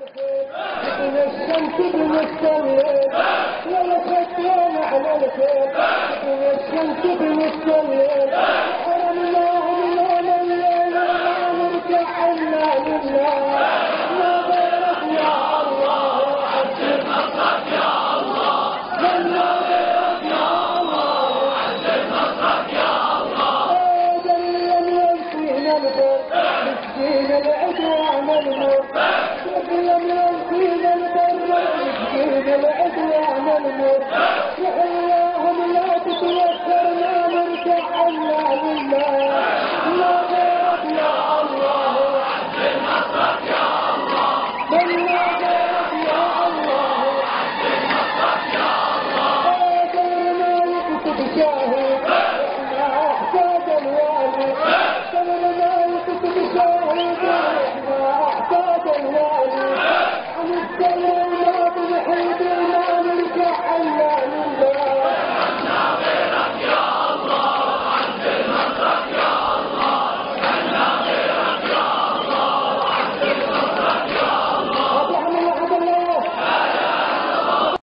الشمس بمستويين ولا فتوان على الخير الشمس بمستويين حرمناهم لون الليل ونرجع عنا لله ما غيرك يا الله وحسن نصرك يا الله ما غيرك يا الله وحسن نصرك يا الله دليا ينسينا الخير مسكين العدوان الموت دليا ينسينا البر مسكين العدوان الموت